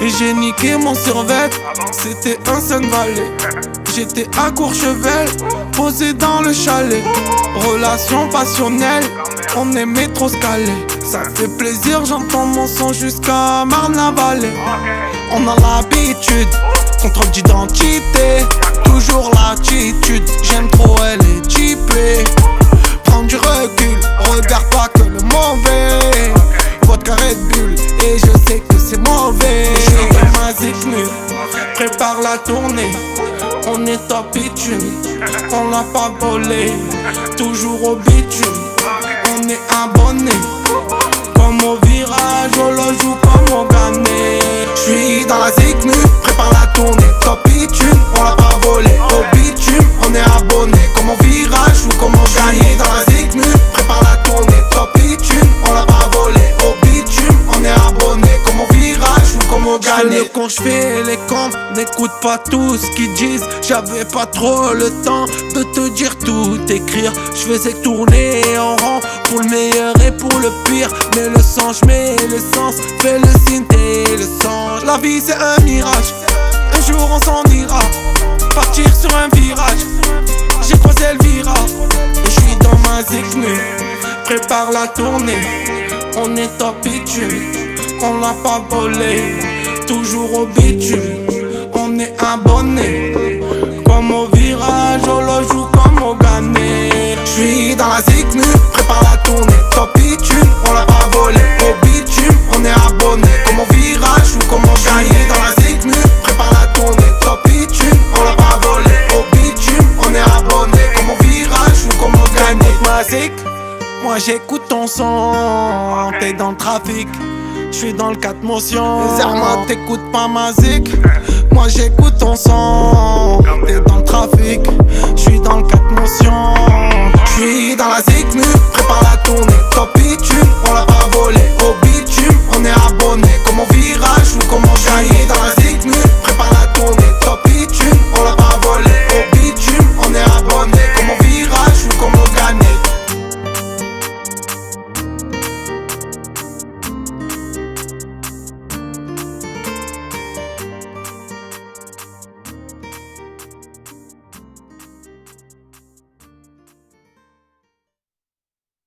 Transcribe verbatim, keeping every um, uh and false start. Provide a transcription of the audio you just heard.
j'ai niqué mon survêt, c'était un Sun Valley. J'étais à Courchevel, posé dans le chalet. Relation passionnelle, on aimait trop se caler. Ça fait plaisir, j'entends mon son jusqu'à Marne-la-Vallée. On a l'habitude, contrôle d'identité, toujours l'attitude. J'aime trop, elle est typée. Prends du recul, regarde pas que le mauvais. Vodka Red Bull, et je sais que c'est mauvais. J'ai dans ma zikmu, prépare la tournée. On est top bitume, on l'a pas volé. Toujours au bitume, on est abonné. Comme au virage, on le joue comme au Ghané. J'suis dans la zikmu, prépare la tournée. Top bitume, on l'a pas volé. Au bitume, on est abonné. Comme au virage ou comme au Ghané. Dans la zikmu, prépare la tournée. Top bitume, on l'a pas volé. Au bitume, on est abonné. Comme au virage ou comme au Ghané. Quand j'fais les comptes, n'écoute pas tout ce qu'ils disent. J'avais pas trop le temps de te dire tout, écrire. J'faisais que tourner en rond pour le meilleur et pour le pire. Mais le sang, j'mets l'essence, fais le synthé et le songe. La vie c'est un mirage, un jour on s'en ira. Partir sur un virage, j'ai croisé le virage. Et j'suis dans ma zikmu, prépare la tournée. On est top bitume, on l'a pas volé. Toujours au bitume, on est abonné. Comme au virage, on le joue comme au Ghané. J'suis dans la zikmu, prépare la tournée. Top bitume, on l'a pas volé. Au bitume, on est abonné. Comme au virage ou comme au Ghané. Dans la zikmu, prépare la tournée. Top bitume, on l'a pas volé. Au bitume, on est abonné. Comme au virage ou comme au Ghané. Ma zik, moi j'écoute ton son. T'es dans le trafic, j'suis dans le quatre motions. Zerma, t'écoutes pas ma zik. Moi j'écoute ton son. T'es dans le trafic, j'suis dans le quatre motions. J'suis dans la zikmu, prépare la tournée. Top bitume, on l'a pas volé.